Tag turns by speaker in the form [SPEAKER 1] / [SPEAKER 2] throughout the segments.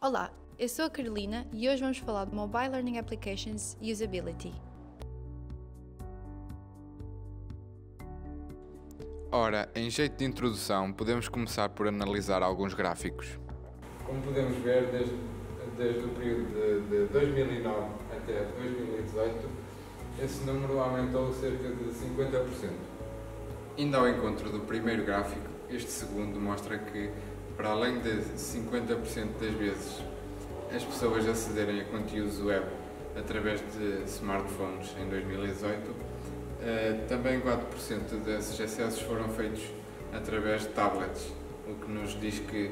[SPEAKER 1] Olá, eu sou a Carolina e hoje vamos falar de Mobile Learning Applications Usability.
[SPEAKER 2] Ora, em jeito de introdução, podemos começar por analisar alguns gráficos.
[SPEAKER 3] Como podemos ver, desde o período de 2009 até 2018, esse número aumentou cerca de 50%.
[SPEAKER 2] Indo ao encontro do primeiro gráfico, este segundo mostra que, para além de 50% das vezes as pessoas acederem a conteúdos web através de smartphones em 2018, também 4% desses acessos foram feitos através de tablets, o que nos diz que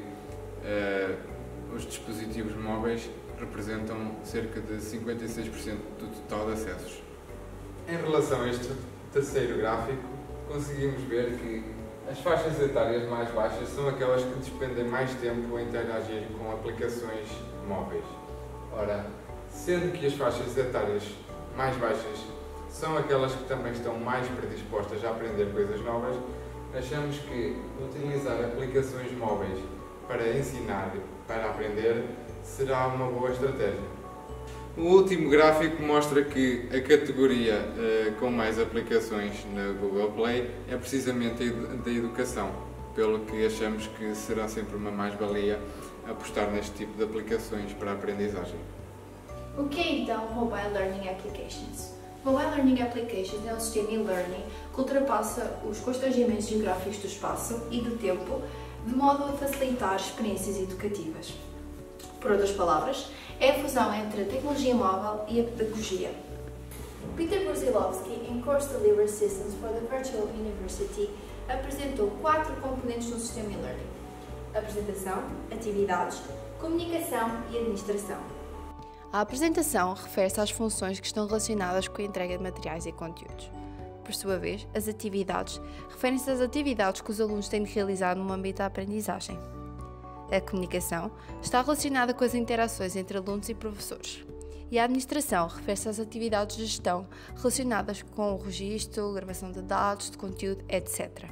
[SPEAKER 2] os dispositivos móveis representam cerca de 56% do total de acessos.
[SPEAKER 3] Em relação a este terceiro gráfico, conseguimos ver que as faixas etárias mais baixas são aquelas que despendem mais tempo a interagir com aplicações móveis. Ora, sendo que as faixas etárias mais baixas são aquelas que também estão mais predispostas a aprender coisas novas, achamos que utilizar aplicações móveis para ensinar, para aprender, será uma boa estratégia.
[SPEAKER 2] O último gráfico mostra que a categoria com mais aplicações na Google Play é precisamente a da educação, pelo que achamos que será sempre uma mais-valia apostar neste tipo de aplicações para a aprendizagem.
[SPEAKER 1] O que é então Mobile Learning Applications? Mobile Learning Applications é um sistema e-learning que ultrapassa os constrangimentos geográficos do espaço e do tempo, de modo a facilitar experiências educativas. Por outras palavras, é a fusão entre a tecnologia móvel e a pedagogia. Peter Brusilowski, em Course Delivery Systems for the Virtual University, apresentou 4 componentes no sistema e-learning: apresentação, atividades, comunicação e administração. A apresentação refere-se às funções que estão relacionadas com a entrega de materiais e conteúdos. Por sua vez, as atividades referem-se às atividades que os alunos têm de realizar no âmbito da aprendizagem. A comunicação está relacionada com as interações entre alunos e professores. E a administração refere-se às atividades de gestão relacionadas com o registro, gravação de dados, de conteúdo, etc.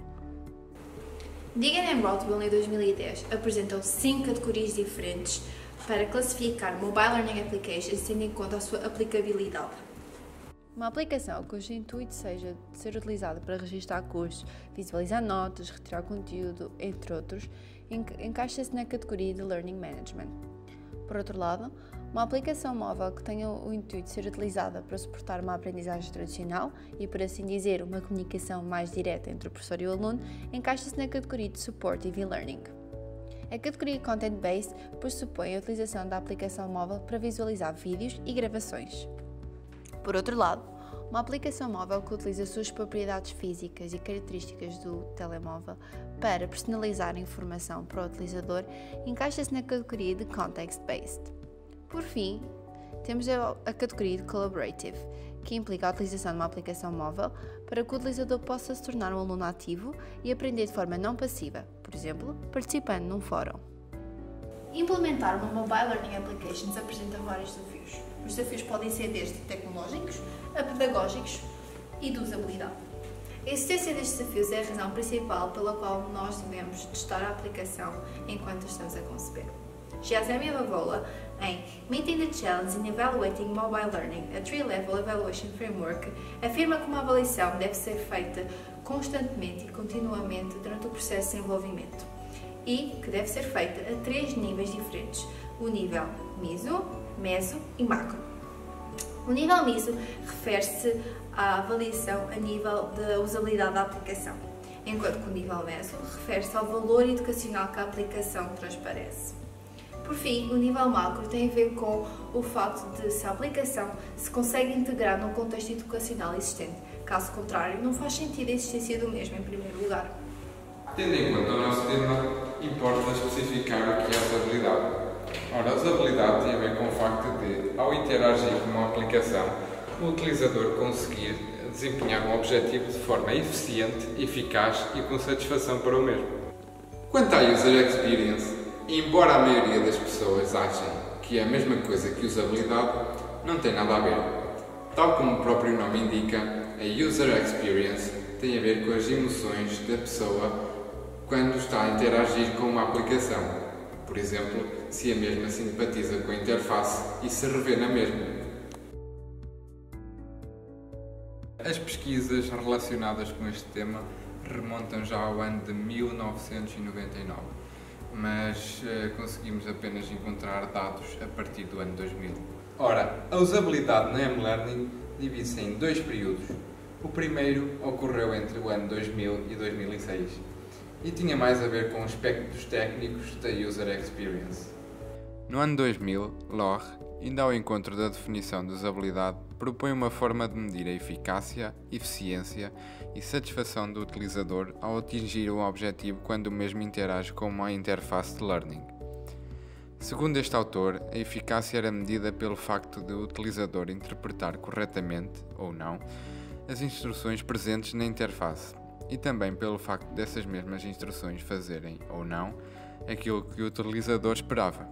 [SPEAKER 1] Digan e Rothwell, em 2010, apresentam 5 categorias diferentes para classificar Mobile Learning Applications tendo em conta a sua aplicabilidade. Uma aplicação cujo intuito seja de ser utilizada para registrar cursos, visualizar notas, retirar conteúdo, entre outros, encaixa-se na categoria de Learning Management. Por outro lado, uma aplicação móvel que tenha o intuito de ser utilizada para suportar uma aprendizagem tradicional e, por assim dizer, uma comunicação mais direta entre o professor e o aluno, encaixa-se na categoria de Supportive e-Learning. A categoria Content-Based pressupõe a utilização da aplicação móvel para visualizar vídeos e gravações. Por outro lado, uma aplicação móvel que utiliza suas propriedades físicas e características do telemóvel para personalizar a informação para o utilizador encaixa-se na categoria de Context-Based. Por fim, temos a categoria de Collaborative, que implica a utilização de uma aplicação móvel para que o utilizador possa se tornar um aluno ativo e aprender de forma não passiva, por exemplo, participando num fórum. Implementar uma Mobile Learning Applications apresenta vários desafios. Os desafios podem ser desde tecnológicos a pedagógicos e de usabilidade. A existência destes desafios é a razão principal pela qual nós devemos testar a aplicação enquanto estamos a conceber. Giazemi Lavola, em Meeting the Challenge in Evaluating Mobile Learning, a Three-Level Evaluation Framework, afirma que uma avaliação deve ser feita constantemente e continuamente durante o processo de desenvolvimento e que deve ser feita a 3 níveis diferentes: o nível MISO, MESO e MACRO. O nível MISO refere-se à avaliação a nível da usabilidade da aplicação, enquanto que o nível MESO refere-se ao valor educacional que a aplicação transparece. Por fim, o nível macro tem a ver com o facto de se a aplicação se consegue integrar no contexto educacional existente. Caso contrário, não faz sentido a existência do mesmo em primeiro lugar.
[SPEAKER 3] Tendo em conta o nosso tema, importa especificar o que é usabilidade. Ora, a usabilidade tem a ver com o facto de, ao interagir com uma aplicação, o utilizador conseguir desempenhar um objetivo de forma eficiente, eficaz e com satisfação para o mesmo. Quanto à User Experience, embora a maioria das pessoas achem que é a mesma coisa que usabilidade, não tem nada a ver. Tal como o próprio nome indica, a User Experience tem a ver com as emoções da pessoa quando está a interagir com uma aplicação. Por exemplo, se a mesma simpatiza com a interface e se revê na mesma. As pesquisas relacionadas com este tema remontam já ao ano de 1999, mas conseguimos apenas encontrar dados a partir do ano 2000. Ora, a usabilidade na M-Learning divide-se em dois períodos. O primeiro ocorreu entre o ano 2000 e 2006 e tinha mais a ver com aspectos técnicos da User Experience. No ano 2000, LoR, indo ao encontro da definição de usabilidade, propõe uma forma de medir a eficácia, eficiência e satisfação do utilizador ao atingir um objetivo quando o mesmo interage com uma interface de learning. Segundo este autor, a eficácia era medida pelo facto de o utilizador interpretar corretamente, ou não, as instruções presentes na interface e também pelo facto dessas mesmas instruções fazerem, ou não, aquilo que o utilizador esperava.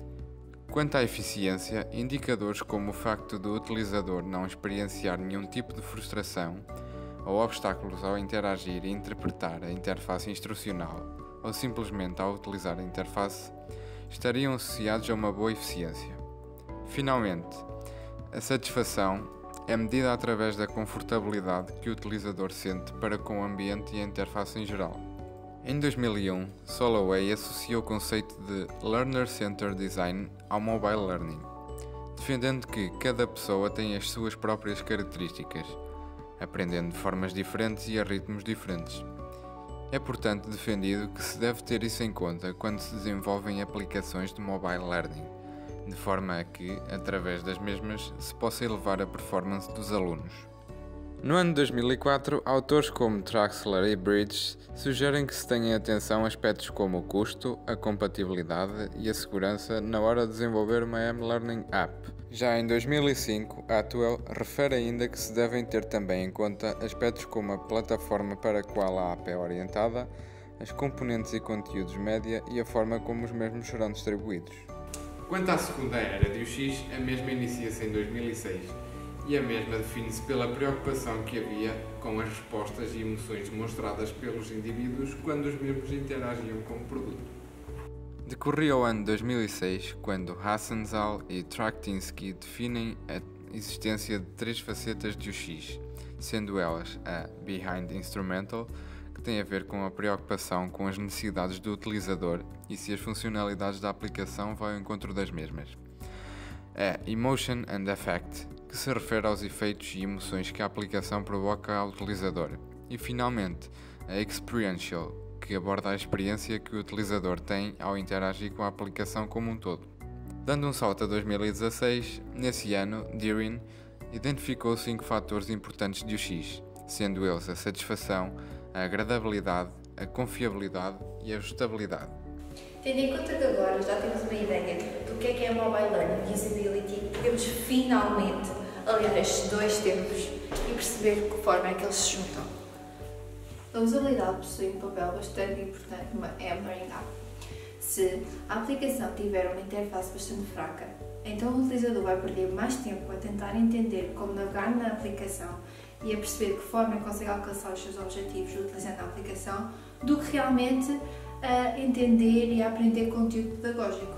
[SPEAKER 3] Quanto à eficiência, indicadores como o facto do utilizador não experienciar nenhum tipo de frustração ou obstáculos ao interagir e interpretar a interface instrucional ou simplesmente ao utilizar a interface estariam associados a uma boa eficiência. Finalmente, a satisfação é medida através da confortabilidade que o utilizador sente para com o ambiente e a interface em geral. Em 2001, Soloway associou o conceito de Learner-Centered Design ao Mobile Learning, defendendo que cada pessoa tem as suas próprias características, aprendendo de formas diferentes e a ritmos diferentes. É, portanto, defendido que se deve ter isso em conta quando se desenvolvem aplicações de Mobile Learning, de forma a que, através das mesmas, se possa elevar a performance dos alunos. No ano 2004, autores como Traxler e Bridges sugerem que se tenha atenção a aspectos como o custo, a compatibilidade e a segurança na hora de desenvolver uma M-Learning App. Já em 2005, Atwell refere ainda que se devem ter também em conta aspectos como a plataforma para a qual a app é orientada, as componentes e conteúdos média e a forma como os mesmos serão distribuídos.
[SPEAKER 2] Quanto à segunda era de UX, a mesma inicia-se em 2006 e a mesma define-se pela preocupação que havia com as respostas e emoções demonstradas pelos indivíduos quando os mesmos interagiam com o produto.
[SPEAKER 3] Decorria o ano 2006 quando Hassenzal e Traktinsky definem a existência de três facetas de UX, sendo elas a Behind Instrumental, que tem a ver com a preocupação com as necessidades do utilizador e se as funcionalidades da aplicação vão ao encontro das mesmas, a Emotion and Affect, que se refere aos efeitos e emoções que a aplicação provoca ao utilizador, e finalmente a Experiential, que aborda a experiência que o utilizador tem ao interagir com a aplicação como um todo. Dando um salto a 2016, nesse ano, Deering identificou 5 fatores importantes de UX, sendo eles a satisfação, a agradabilidade, a confiabilidade e a ajustabilidade.
[SPEAKER 1] Tendo em conta que agora já temos uma ideia do que é Mobile Learning e Usability, podemos finalmente aliar estes dois tempos e perceber de que forma é que eles se juntam. A usabilidade possui um papel bastante importante numa M-Learning App. Se a aplicação tiver uma interface bastante fraca, então o utilizador vai perder mais tempo a tentar entender como navegar na aplicação e a perceber de que forma é que consegue alcançar os seus objetivos utilizando a aplicação, do que realmente a entender e a aprender conteúdo pedagógico.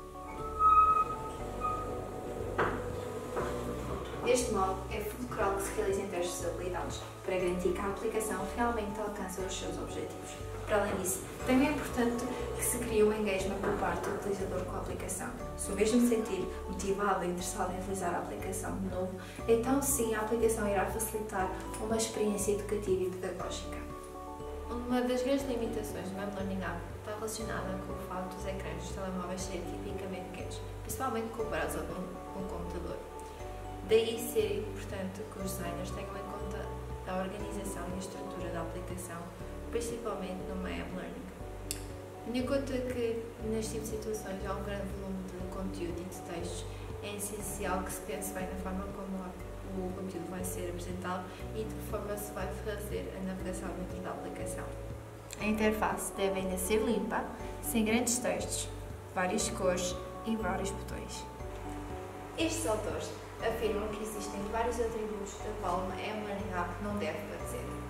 [SPEAKER 1] Deste modo, é fulcral que se realizem testes de habilidades para garantir que a aplicação realmente alcança os seus objetivos. Para além disso, também é importante que se crie um engagement por parte do utilizador com a aplicação. Se o mesmo se sentir motivado e interessado em utilizar a aplicação de novo, então sim a aplicação irá facilitar uma experiência educativa e pedagógica. Uma das grandes limitações do M-Learning App está relacionada com o facto dos ecrãs dos telemóveis serem tipicamente pequenos, principalmente comparados a um computador. Daí ser importante que os designers tenham em conta a organização e a estrutura da aplicação, principalmente no M-Learning. Tendo em conta que neste tipo de situações há um grande volume de conteúdo e de textos, é essencial que se pense bem na forma como o conteúdo vai ser apresentado e de que forma se vai fazer a navegação dentro da aplicação. A interface deve ainda ser limpa, sem grandes textos, várias cores e vários botões. Estes autores afirmam que existem vários atributos da qual uma M-Learning App não deve padecer.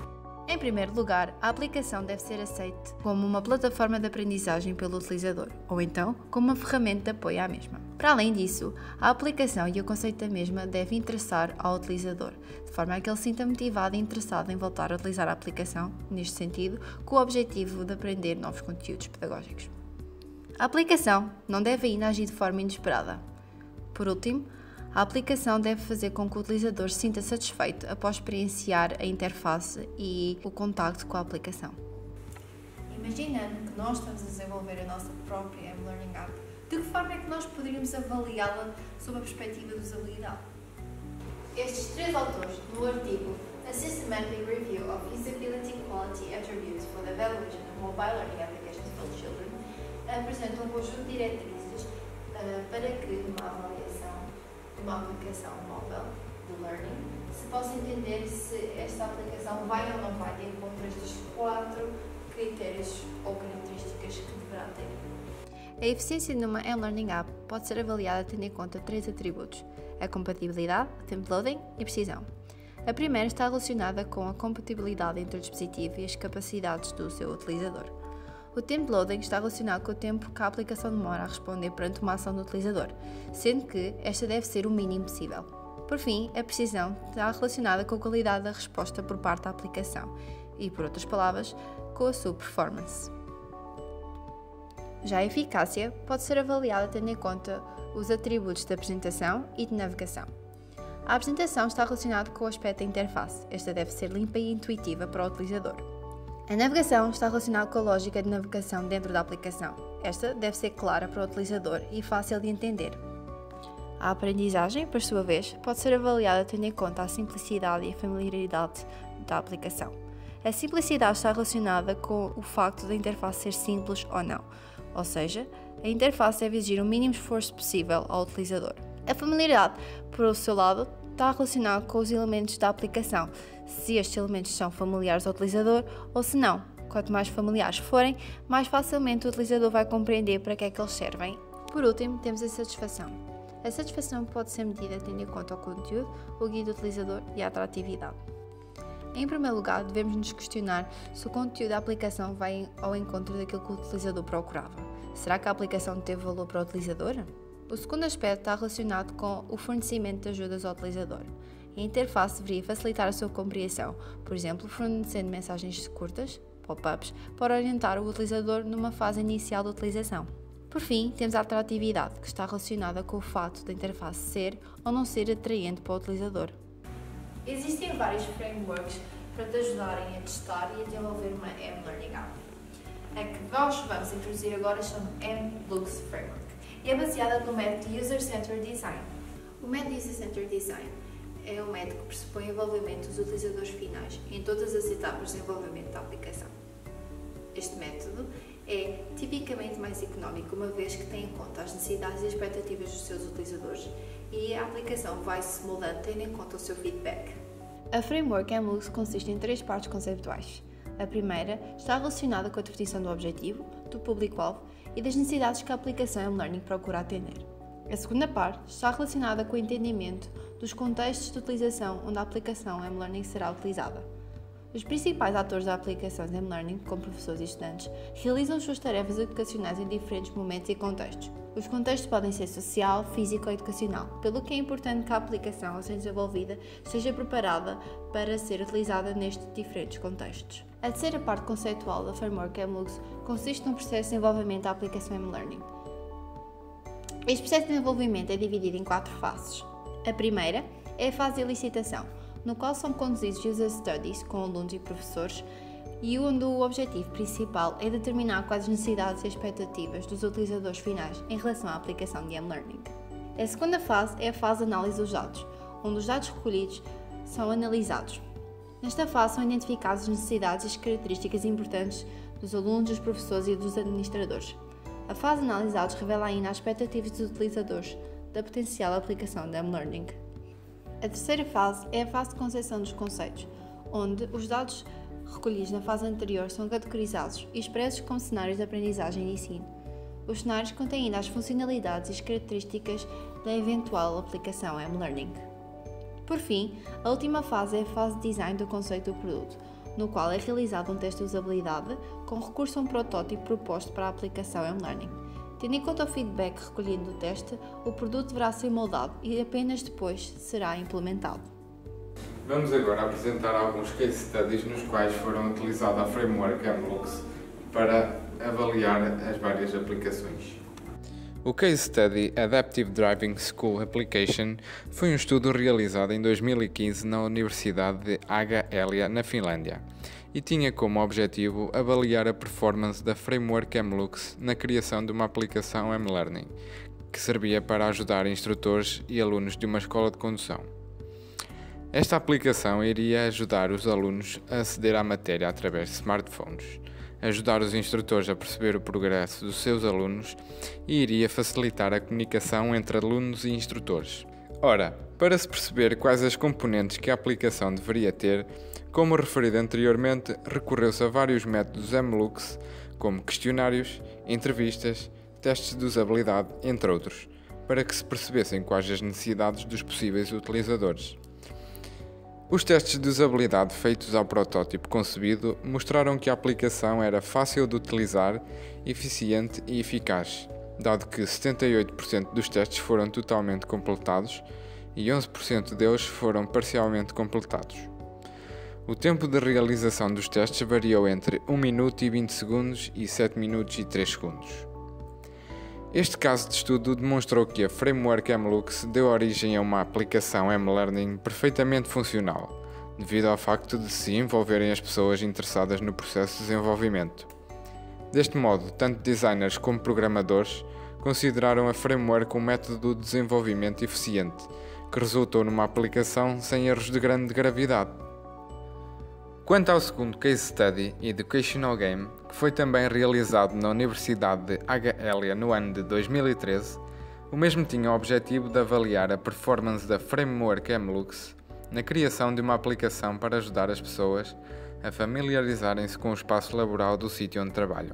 [SPEAKER 1] Em primeiro lugar, a aplicação deve ser aceita como uma plataforma de aprendizagem pelo utilizador, ou então como uma ferramenta de apoio à mesma. Para além disso, a aplicação e o conceito da mesma devem interessar ao utilizador, de forma a que ele se sinta motivado e interessado em voltar a utilizar a aplicação, neste sentido, com o objetivo de aprender novos conteúdos pedagógicos. A aplicação não deve ainda agir de forma inesperada. Por último, a aplicação deve fazer com que o utilizador se sinta satisfeito após experienciar a interface e o contacto com a aplicação. Imaginando que nós estamos a desenvolver a nossa própria M-Learning App, de que forma é que nós poderíamos avaliá-la sob a perspectiva de usabilidade? Estes três autores, no artigo A Systematic Review of Usability Quality Attributes for the Evaluation of Mobile Learning Applications for Children, apresentam um conjunto de diretrizes para que uma avaliação de uma aplicação móvel de learning se possa entender se esta aplicação vai ou não vai de encontro a estes 4 critérios ou características que deverá ter. A eficiência numa M-Learning App pode ser avaliada tendo em conta 3 atributos: a compatibilidade, o tempo de loading e a precisão. A primeira está relacionada com a compatibilidade entre o dispositivo e as capacidades do seu utilizador. O tempo de loading está relacionado com o tempo que a aplicação demora a responder perante uma ação do utilizador, sendo que esta deve ser o mínimo possível. Por fim, a precisão está relacionada com a qualidade da resposta por parte da aplicação e, por outras palavras, com a sua performance. Já a eficácia pode ser avaliada tendo em conta os atributos de apresentação e de navegação. A apresentação está relacionada com o aspecto da interface. Esta deve ser limpa e intuitiva para o utilizador. A navegação está relacionada com a lógica de navegação dentro da aplicação. Esta deve ser clara para o utilizador e fácil de entender. A aprendizagem, por sua vez, pode ser avaliada tendo em conta a simplicidade e a familiaridade da aplicação. A simplicidade está relacionada com o facto da interface ser simples ou não, ou seja, a interface deve exigir o mínimo esforço possível ao utilizador. A familiaridade, por o seu lado, está relacionado com os elementos da aplicação, se estes elementos são familiares ao utilizador ou se não. Quanto mais familiares forem, mais facilmente o utilizador vai compreender para que é que eles servem. Por último, temos a satisfação. A satisfação pode ser medida tendo em conta o conteúdo, o guia do utilizador e a atratividade. Em primeiro lugar, devemos nos questionar se o conteúdo da aplicação vai ao encontro daquilo que o utilizador procurava. Será que a aplicação teve valor para o utilizador? O segundo aspecto está relacionado com o fornecimento de ajudas ao utilizador. A interface deveria facilitar a sua compreensão, por exemplo, fornecendo mensagens curtas, pop-ups, para orientar o utilizador numa fase inicial de utilização. Por fim, temos a atratividade, que está relacionada com o facto da interface ser ou não ser atraente para o utilizador. Existem vários frameworks para te ajudarem a testar e a desenvolver uma M-Learning App. A que nós vamos introduzir agora chama M-Looks Framework e é baseada no método User-Centered Design. O método User-Centered Design é um método que pressupõe o envolvimento dos utilizadores finais em todas as etapas de desenvolvimento da aplicação. Este método é tipicamente mais económico, uma vez que tem em conta as necessidades e expectativas dos seus utilizadores e a aplicação vai se moldando tendo em conta o seu feedback. A framework M-Looks consiste em 3 partes conceituais. A primeira está relacionada com a definição do objetivo, do público-alvo e das necessidades que a aplicação M-Learning procura atender. A segunda parte está relacionada com o entendimento dos contextos de utilização onde a aplicação M-Learning será utilizada. Os principais atores da aplicação de M-Learning, como professores e estudantes, realizam as suas tarefas educacionais em diferentes momentos e contextos. Os contextos podem ser social, físico ou educacional, pelo que é importante que a aplicação, ao ser desenvolvida, esteja preparada para ser utilizada nestes diferentes contextos. A terceira parte conceitual da framework M-Looks consiste num processo de desenvolvimento da aplicação M-Learning. Este processo de desenvolvimento é dividido em 4 fases. A primeira é a fase de licitação, no qual são conduzidos user studies com alunos e professores e onde o objetivo principal é determinar quais as necessidades e expectativas dos utilizadores finais em relação à aplicação de M-Learning. A segunda fase é a fase de análise dos dados, onde os dados recolhidos são analisados. Nesta fase são identificadas as necessidades e as características importantes dos alunos, dos professores e dos administradores. A fase de análise de dados revela ainda as expectativas dos utilizadores da potencial aplicação de M-Learning. A terceira fase é a fase de concepção dos conceitos, onde os dados recolhidos na fase anterior são categorizados e expressos como cenários de aprendizagem e ensino. Os cenários contêm ainda as funcionalidades e as características da eventual aplicação M-Learning. Por fim, a última fase é a fase de design do conceito do produto, no qual é realizado um teste de usabilidade com recurso a um protótipo proposto para a aplicação M-Learning. Tendo em conta o feedback recolhido do teste, o produto deverá ser moldado e apenas depois será implementado.
[SPEAKER 3] Vamos agora apresentar alguns case studies nos quais foram utilizada a framework MLux para avaliar as várias aplicações.
[SPEAKER 2] O Case Study Adaptive Driving School Application foi um estudo realizado em 2015 na Universidade de Haga-Helia, na Finlândia, e tinha como objetivo avaliar a performance da framework MLux na criação de uma aplicação M-Learning, que servia para ajudar instrutores e alunos de uma escola de condução. Esta aplicação iria ajudar os alunos a aceder à matéria através de smartphones, ajudar os instrutores a perceber o progresso dos seus alunos e iria facilitar a comunicação entre alunos e instrutores. Ora, para se perceber quais as componentes que a aplicação deveria ter, como referido anteriormente, recorreu-se a vários métodos MLux, como questionários, entrevistas, testes de usabilidade, entre outros, para que se percebessem quais as necessidades dos possíveis utilizadores. Os testes de usabilidade feitos ao protótipo concebido mostraram que a aplicação era fácil de utilizar, eficiente e eficaz, dado que 78% dos testes foram totalmente completados e 11% deles foram parcialmente completados. O tempo de realização dos testes variou entre 1 minuto e 20 segundos e 7 minutos e 3 segundos. Este caso de estudo demonstrou que a framework MLux deu origem a uma aplicação M-Learning perfeitamente funcional, devido ao facto de se envolverem as pessoas interessadas no processo de desenvolvimento. Deste modo, tanto designers como programadores consideraram a framework um método de desenvolvimento eficiente, que resultou numa aplicação sem erros de grande gravidade. Quanto ao segundo Case Study Educational Game, que foi também realizado na Universidade de Haga-Helia no ano de 2013, o mesmo tinha o objetivo de avaliar a performance da framework MLux na criação de uma aplicação para ajudar as pessoas a familiarizarem-se com o espaço laboral do sítio onde trabalham.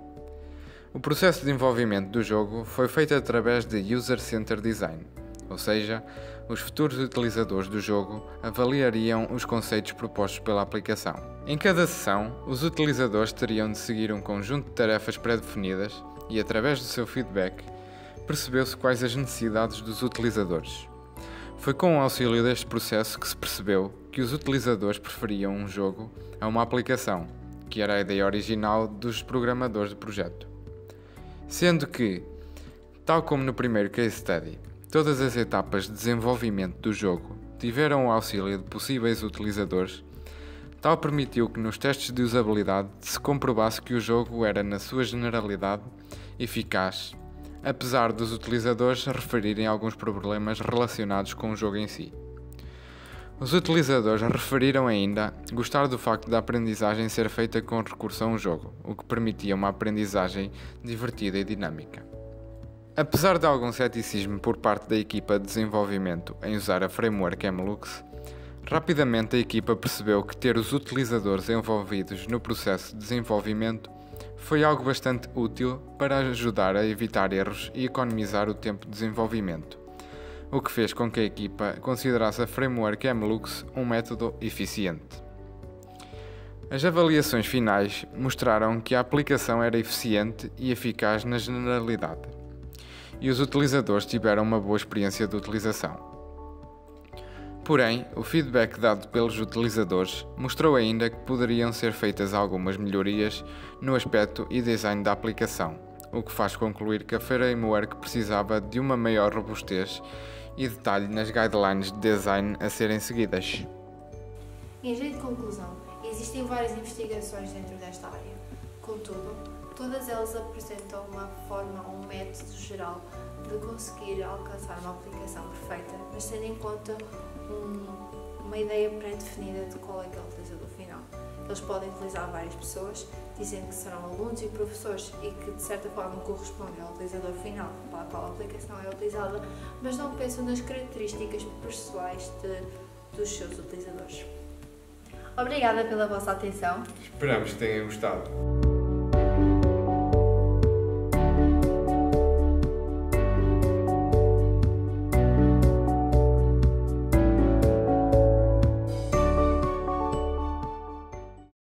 [SPEAKER 2] O processo de desenvolvimento do jogo foi feito através de User-Centered Design, ou seja, os futuros utilizadores do jogo avaliariam os conceitos propostos pela aplicação. Em cada sessão, os utilizadores teriam de seguir um conjunto de tarefas pré-definidas e, através do seu feedback, percebeu-se quais as necessidades dos utilizadores. Foi com o auxílio deste processo que se percebeu que os utilizadores preferiam um jogo a uma aplicação, que era a ideia original dos programadores do projeto. Sendo que, tal como no primeiro case study, todas as etapas de desenvolvimento do jogo tiveram o auxílio de possíveis utilizadores, tal permitiu que nos testes de usabilidade se comprovasse que o jogo era, na sua generalidade, eficaz, apesar dos utilizadores referirem alguns problemas relacionados com o jogo em si. Os utilizadores referiram ainda gostar do facto da aprendizagem ser feita com recurso a um jogo, o que permitia uma aprendizagem divertida e dinâmica. Apesar de algum ceticismo por parte da equipa de desenvolvimento em usar a framework MLux, rapidamente a equipa percebeu que ter os utilizadores envolvidos no processo de desenvolvimento foi algo bastante útil para ajudar a evitar erros e economizar o tempo de desenvolvimento, o que fez com que a equipa considerasse a framework MLux um método eficiente. As avaliações finais mostraram que a aplicação era eficiente e eficaz na generalidade, e os utilizadores tiveram uma boa experiência de utilização. Porém, o feedback dado pelos utilizadores mostrou ainda que poderiam ser feitas algumas melhorias no aspecto e design da aplicação, o que faz concluir que a framework precisava de uma maior robustez e detalhe nas guidelines de design a serem seguidas.
[SPEAKER 1] Em jeito de conclusão, existem várias investigações dentro desta área. Contudo, todas elas apresentam uma forma ou um método geral de conseguir alcançar uma aplicação perfeita, mas tendo em conta uma ideia pré-definida de qual é que é o utilizador final. Eles podem utilizar várias pessoas, dizendo que serão alunos e professores e que de certa forma correspondem ao utilizador final para a qual a aplicação é utilizada, mas não pensam nas características pessoais dos seus utilizadores. Obrigada pela vossa atenção.
[SPEAKER 2] Esperamos que tenham gostado.